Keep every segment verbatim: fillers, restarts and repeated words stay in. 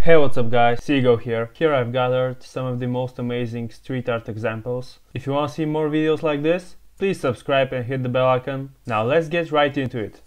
Hey, what's up guys, Seago here. Here I've gathered some of the most amazing street art examples. If you want to see more videos like this, please subscribe and hit the bell icon. Now let's get right into it.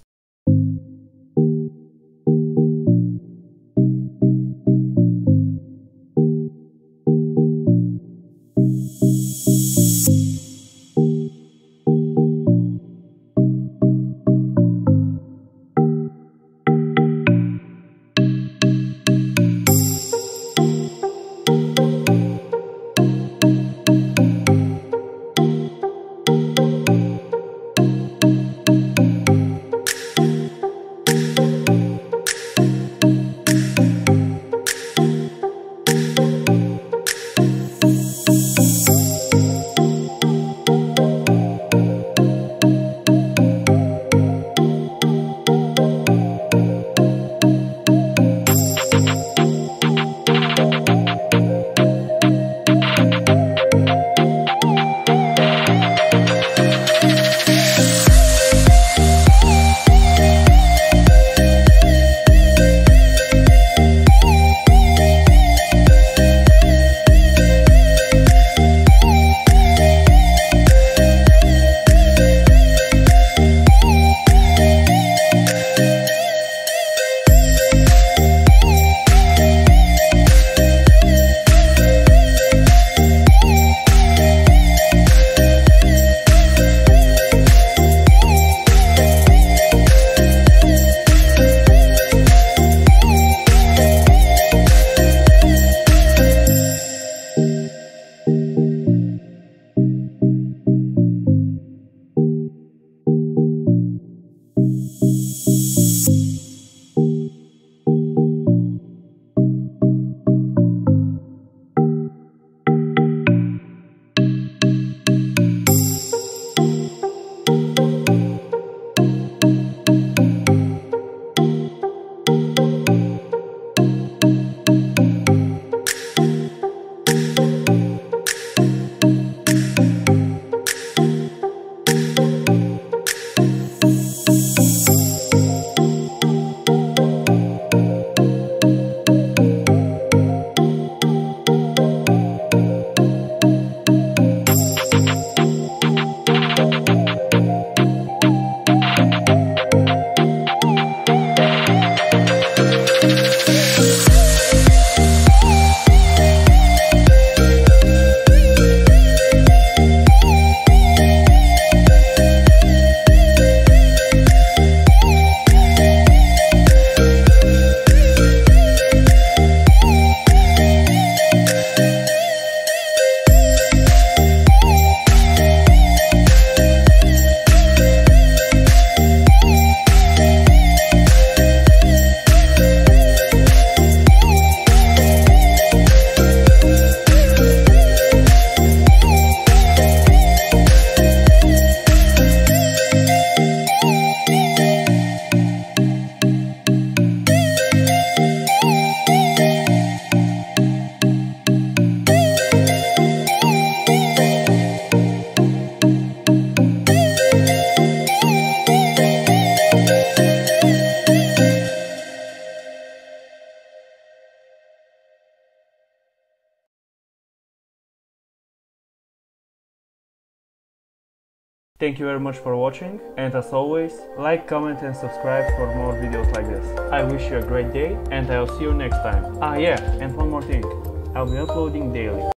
Thank you very much for watching, and as always, like, comment and subscribe for more videos like this. I wish you a great day and I'll see you next time. Ah yeah, and one more thing, I'll be uploading daily.